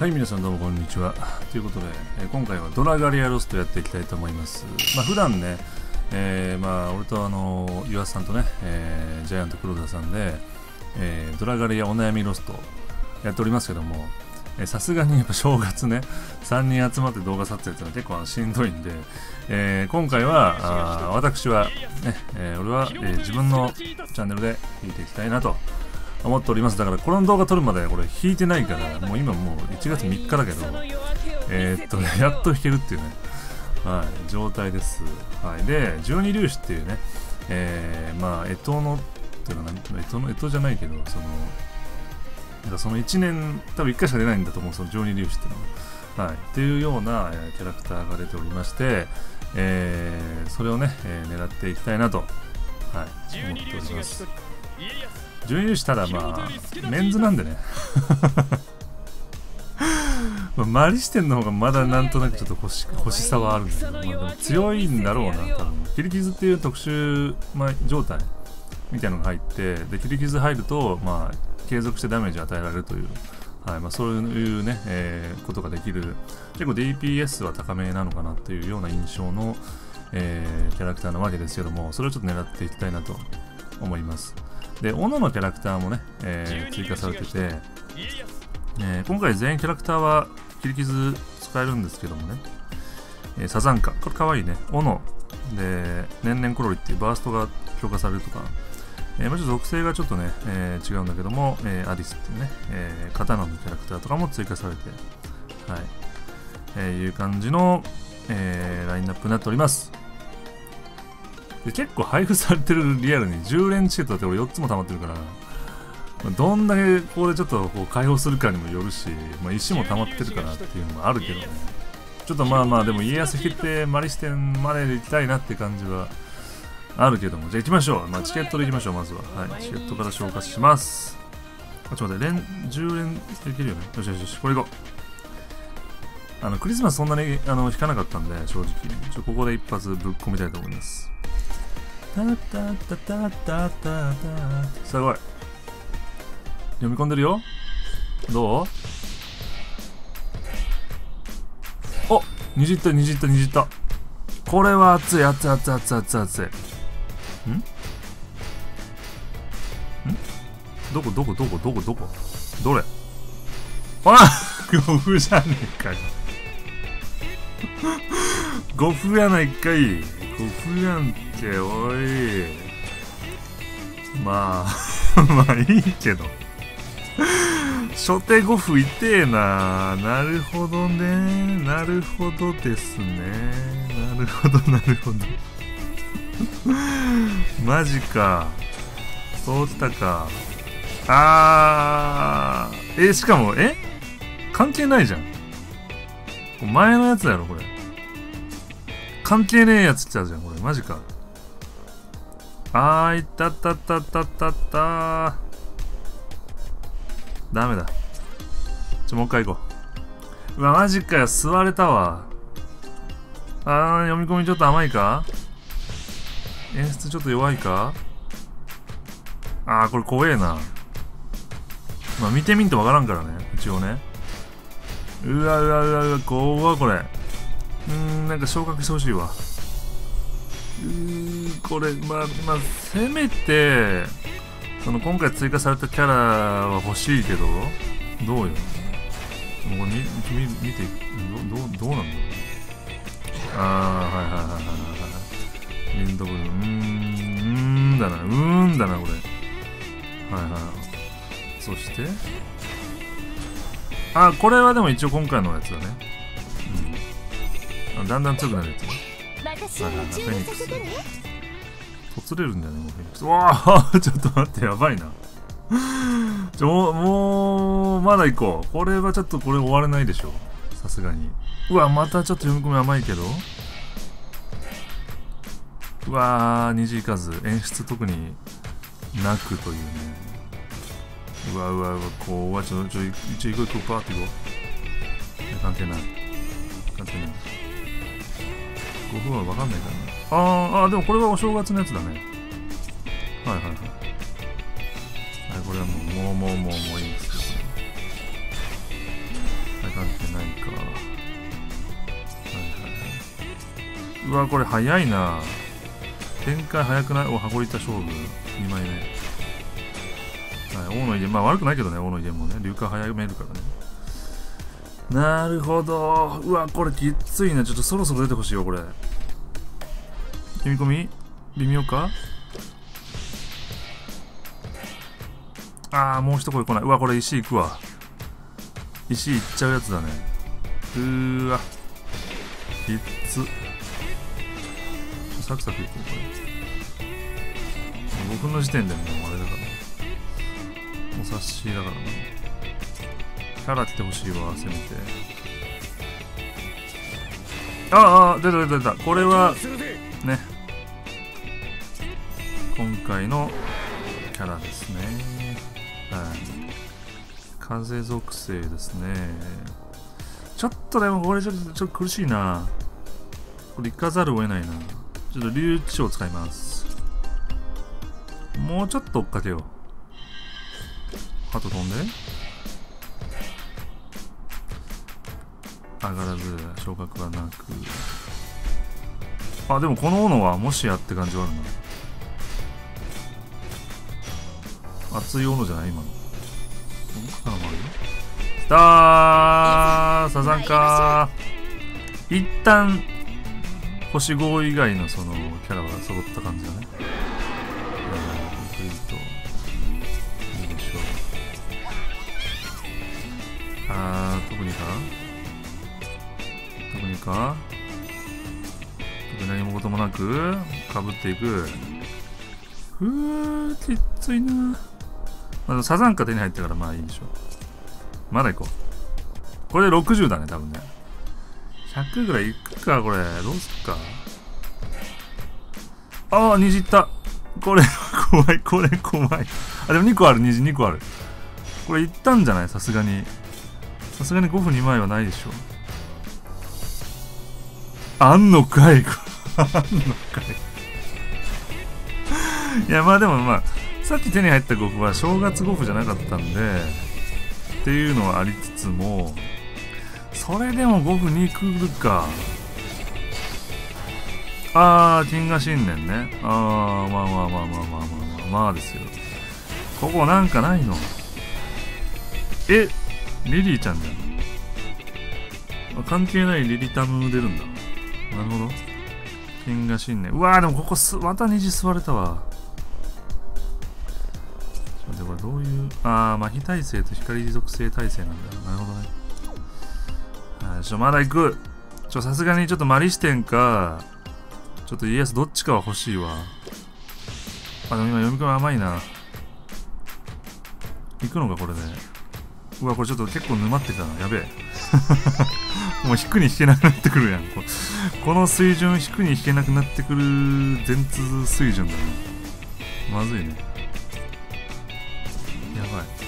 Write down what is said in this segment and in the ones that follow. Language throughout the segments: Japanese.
はい、皆さんどうもこんにちは。ということで、今回はドラガリアロストやっていきたいと思います。普段ね、俺と岩瀬さんとね、ジャイアント黒田さんで、ドラガリアお悩みロストやっておりますけども、さすがにやっぱ正月ね、3人集まって動画撮影っていうのは結構しんどいんで、今回は私は、ね俺は、自分のチャンネルで弾いていきたいなと思っております。だからこの動画撮るまでこれ弾いてないから、もう今もう1月3日だけど、やっと弾けるっていうね、はい、状態です。はい、で、12粒子っていうね、干支の、っていうのは、干支じゃないけど、その1年、多分1回しか出ないんだと思う、その12粒子っていうのは。はい、っていうような、キャラクターが出ておりまして、それをね、狙っていきたいなと、はい、思っております。12粒子ただメンズなんでねマリ視点の方がまだなんとなくちょっと欲しさはあるんだけど、でも強いんだろうな、多分。切り傷っていう特殊、状態みたいなのが入って、で切り傷入ると、継続してダメージ与えられるという、はい、そういうね、ことができる、結構 DPS は高めなのかなっていうような印象の、キャラクターなわけですけども、それをちょっと狙っていきたいなと思います。で、斧のキャラクターもね、追加されてて、今回全員キャラクターは切り傷使えるんですけどもね、サザンカ、これかわいいね、斧で年々コロリっていうバーストが強化されるとか、ちょっと属性がちょっとね、違うんだけども、アディスっていうね、刀のキャラクターとかも追加されて、はい、いう感じの、ラインナップになっております。で結構配布されてるリアルに10連チケットだって俺4つも溜まってるから、どんだけここでちょっとこう解放するかにもよるし、石も溜まってるからっていうのもあるけどね、ちょっとでも家康引いてマリステンまで行きたいなって感じはあるけども、じゃあ行きましょう。チケットで行きましょう。まずは、はい、チケットから消化します。ちょっと待って、10連いけるよね。よしよしよし、これ行こう。クリスマスそんなに引かなかったんで、正直ここで一発ぶっ込みたいと思います。タタタタタタタ、すごい読み込んでるよ。どう？お、にじったこれは熱い。どこどれ？5分じゃねえかよ5分やないかい。5分やんけ、おい。いいけど初手5分痛えな。なるほどね。なるほどですね。なるほどマジか。そうきたか。しかも関係ないじゃん。前のやつやろこれ。関係ねえやつ来たじゃんこれ。マジか。いったダメだ。もう一回行こう。マジかよ。座れたわ。読み込みちょっと甘いか？演出ちょっと弱いか？これ怖えな。見てみんとわからんからね。一応ね。うわ、怖っこれ。なんか昇格してほしいわ。これ、せめて、今回追加されたキャラは欲しいけど、どうよ。もう見て、どうなんだろう。はい。リンドブル、だな、これ。そして、これはでも一応今回のやつだね。だんだん強くなるやつね。フェニックス。とつれるんだよね、もうフェニックス。わあちょっと待って、やばいな。もう、まだ行こう。これはちょっと終われないでしょ。さすがに。またちょっと読み込み甘いけど。虹いかず。演出特になくというね。こう、一応行こう、パーって行こう。関係ない。5分は分かんないからな。でもこれはお正月のやつだね。はい。これはもういいんですけどね。はい、関ないか。はいはいはい。うわ、これ早いな。展開早くない？お、羽子板勝負。2枚目。はい、王の威厳。まあ悪くないけどね、王の威厳もね。流化早めるからね。なるほど。うわ、これきついな。ちょっとそろそろ出てほしいよ、これ。読み込み微妙か？あー、もう一声来ない。うわ、これ石行くわ。石行っちゃうやつだね。うーわ。きっつ。サクサクいこう、これ。5分の時点でもうあれだから。お察しだからな。キャラ来てほしいわ、せめて。ああ、出た出た出た。これは、ね。今回のキャラですね。はい。風属性ですね。ちょっとでもこれちょっと苦しいな。これ行かざるを得ないな。ちょっと竜地を使います。もうちょっと追っかけよう。ハト飛んで上がらず昇格はなく。あ、でもこの斧はもしやって感じはあるな。熱い斧じゃない今の。奥からもあるよ。きたー、サザンかー。一旦星5以外のそのキャラが揃った感じだね。いいでしょう。特に何もこともなくかぶっていく。きっついな。まあ、サザンカ手に入ったからまあいいでしょう。まだ行こう。これで60だね、多分ね。100ぐらいいくか、これ。どうすっか。ああ、虹いった。これ、怖い、これ怖い。あ、でも2個ある、虹2個ある。これいったんじゃない？さすがに。さすがに5分2枚はないでしょ。あんのかいあんのかい。いや、まあでもまあ、さっき手に入った5分は正月5分じゃなかったんで、っていうのはありつつも、それでも5分に来るか。金河新年ね。まあですよ。ここなんかないの？リリーちゃんじゃん。関係ないリリタム出るんだ。なるほど。金河新年。うわー、でもここまた虹吸われたわ。でこれどういう。麻痺耐性と光属性耐性なんだ。なるほどね。まだ行く。さすがにちょっとマリ視点か、ちょっと家康どっちかは欲しいわ。でも今読み込み甘いな。行くのかこれで。うわ、これちょっと結構沼ってきたな。やべえ。もう引くに引けなくなってくるやん。この水準引くに引けなくなってくる全通水準だね。まずいね。や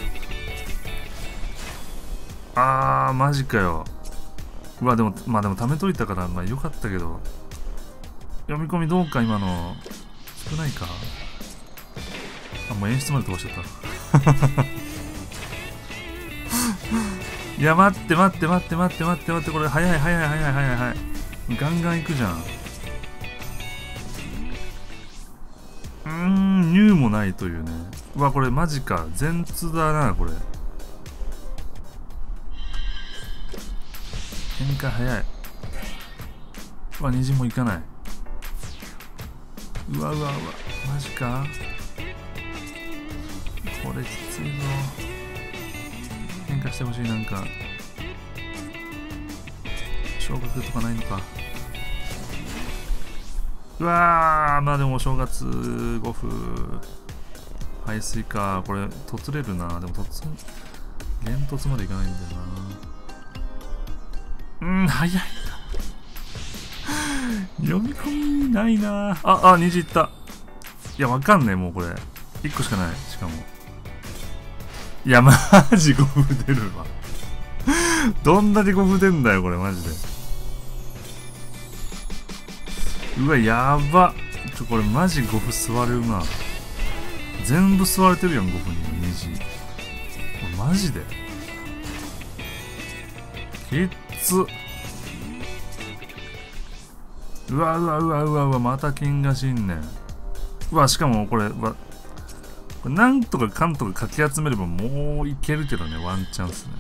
ばい。マジかよ。うわ、でも貯めといたからまあよかったけど、読み込みどうか今の少ないか。もう演出まで飛ばしちゃった。いや、待って、これ早い。ガンガンいくじゃん。ニューもないというね。うわ、これマジか。全通だな、これ。展開早い。うわ、虹もいかない。うわ、マジか。これきついぞ。変化してほしい。なんか昇格とかないのか。うわー、まあでも正月5分排水か。これ突れるな。でも連突までいかないんだよな。早いな。読み込みないな。虹いった。いや、わかんねえ、もうこれ1個しかない。しかもいや、マジ5分出るわ。どんだけ5分出んだよ、これ、マジで。うわ、やば。これ、マジ5分吸われるな。全部吸われてるやん、5分に。虹。これ、マジで。 きっつ。うわうわうわうわうわ、また金河新年。うわ、しかもこれ、これなんとかかんとかかき集めればもういけるけどね、ワンチャンスね。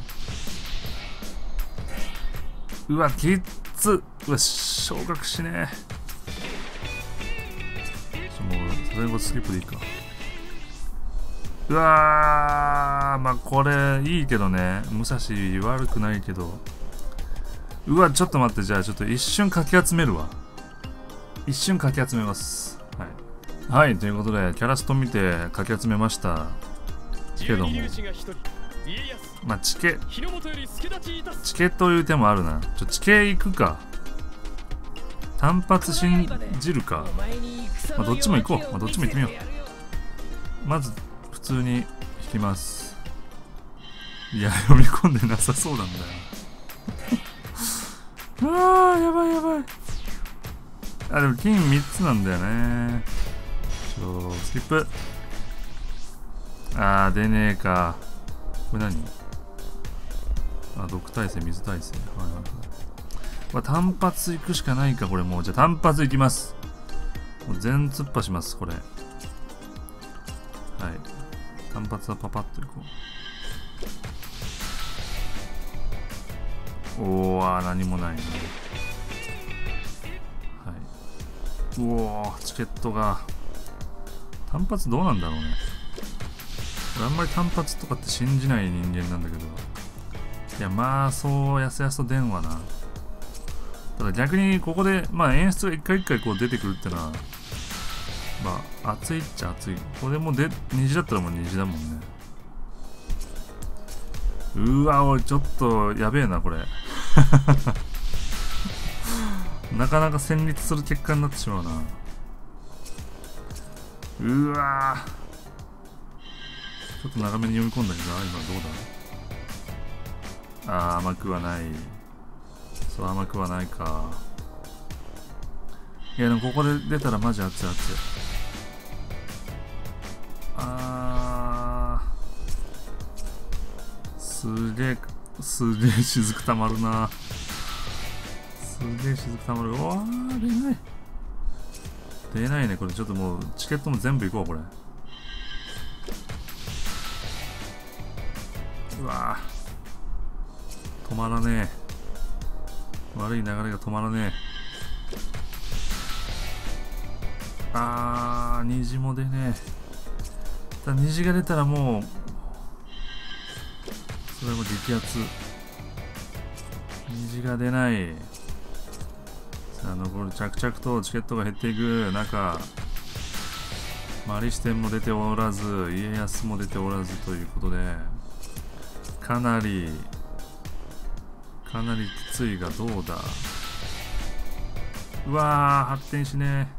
うわ、きっつ。うわ、昇格しねえ。もう、さすがにこれスキップでいいか。うわー、まあこれいいけどね。武蔵悪くないけど。うわ、ちょっと待って、じゃあちょっと一瞬かき集めるわ。一瞬かき集めます。はい。はい、ということで、キャラスト見てかき集めましたけども。まあ、チケという手もあるな。チケ行くか。単発信じるか。まあ、どっちも行こう。まあ、どっちも行ってみよう。まず、普通に引きます。いや、読み込んでなさそうなんだよ。あー、やばいやばい。あ、でも金3つなんだよね。スキップ。あー、出ねえか。これ何？あ、毒耐性、水耐性。はいはいはい。まあ、単発行くしかないか、これもう。じゃあ単発行きます。もう全突破します、これ。はい。単発はパパッといこう。おー、何もないね。はい。うおー、チケットが。単発どうなんだろうね。俺あんまり単発とかって信じない人間なんだけど。いや、まあ、そう、やすやすと出んわな。ただ逆に、ここで、まあ演出が一回一回こう出てくるってのは、まあ、熱いっちゃ熱い。これも虹だったらもう虹だもんね。うわ、おい、ちょっと、やべえな、これ。なかなか戦慄する結果になってしまうな。うわー、ちょっと長めに読み込んだけど、今どうだ。甘くはない。そう、甘くはないか。いや、でもここで出たらマジ熱い熱い。すげえ雫たまるな。すげえ雫たまる。うわー、出ない。出ないね、これ。ちょっともう、チケットも全部いこう、これ。うわー、止まらねえ。悪い流れが止まらねえ。虹も出ねえ。虹が出たらもう、それも激アツ。虹が出ない。さあ、残る着々とチケットが減っていく中、マリ視点も出ておらず、家康も出ておらずということで、かなりきついがどうだ。うわー、発展しね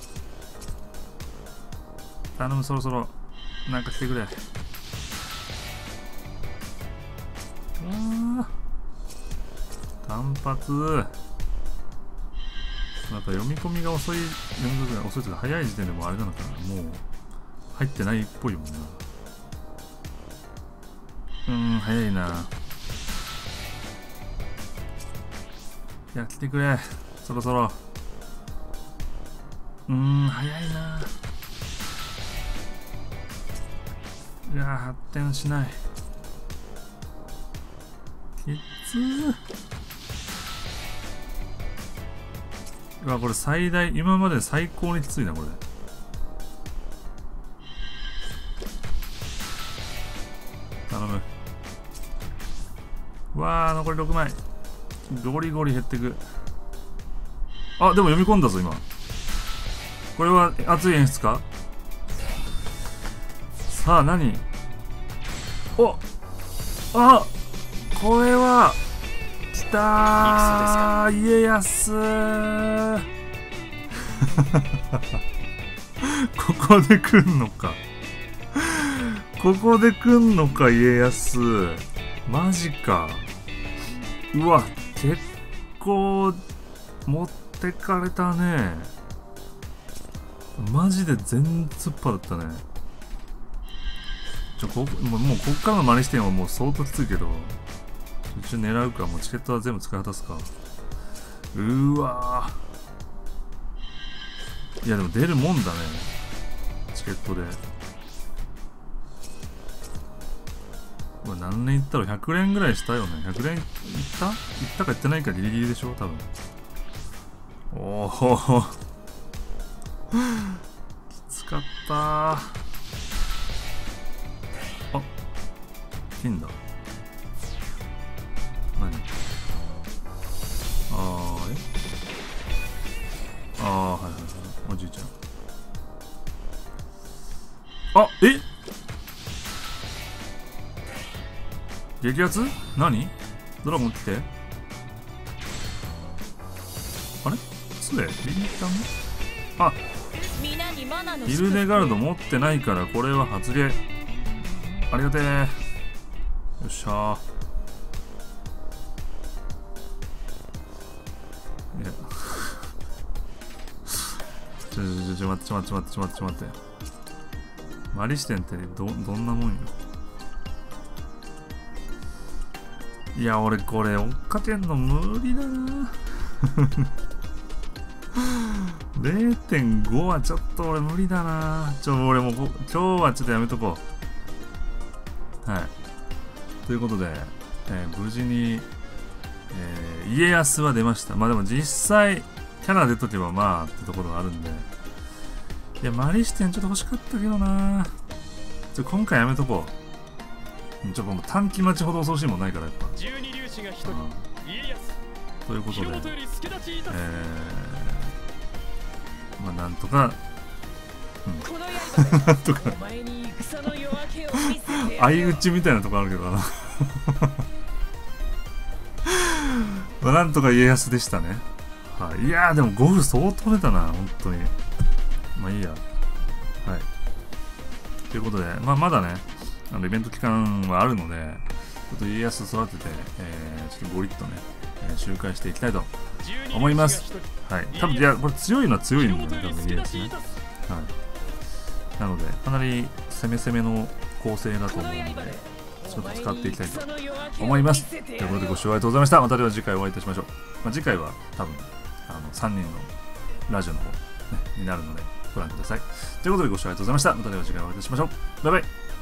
え。頼む、そろそろなんか来てくれ。単発。やっぱ読み込みが遅い、遅いというか早い時点でもうあれなのかな。もう入ってないっぽいもんな。早いな。いや、来てくれ。そろそろ。早いな。いや、発展しない。きつー。うわ、これ最大、今まで最高にきついな、これ。頼む。うわー、残り6枚。ゴリゴリ減ってく。あ、でも読み込んだぞ、今。これは熱い演出か。さあ、何。お、あ、これはきたー、家康ー。ここで来んのか。ここで来んのか、家康。マジか。うわ、結構持ってかれたね。マジで全突破だったね。もうこっからのマリ視点はもう相当きついけど、 一応狙うか、もうチケットは全部使い果たすか。うーわー。いやでも出るもんだね、チケットで。これ何連いったろ、100連ぐらいしたよね。100連いったかいってないかギリギリでしょ多分。おおきつかったー。あ、金だ。何？ああ、はいはいはい。おじいちゃん。あ、激アツ？何？ドラゴン来て。あれ？杖？リミッターの？あ、ヒルデガルド持ってないからこれは発芸。ありがてえ。よっしゃー。いやちょ待って。マリ視点ってどんなもんよ。いや俺これ追っかけんの無理だな0.5 はちょっと俺無理だな。俺もう今日はちょっとやめとこう。はい。ということで、無事に、家康は出ました。まあでも実際キャラ出とけばまあってところがあるんで。いや、マリ視点ちょっと欲しかったけどな。今回やめとこう。もう短期待ちほど恐ろしいもんないからやっぱ。ということで、まあなんとか、なんとか相打ちみたいなとこあるけどなまあなんとか家康でしたね。はい、いやーでもゴル相当出たな本当に。まあいいや。はい。ということで、まあまだね、イベント期間はあるので、ちょっと家康育てて、ちょっとゴリッとね、周回していきたいと思います。はい。多分、いや、これ強いのは強いんだよね、多分家康ね。はい。なので、かなり攻めの構成だと思うので、ちょっと使っていきたいと思います。ということで、ご視聴ありがとうございました。またでは次回お会いいたしましょう。まあ、次回は多分、3人のラジオの方、ね、になるので、ご覧ください。ということでご視聴ありがとうございました。またでは次回お会いいたしましょう。バイバイ。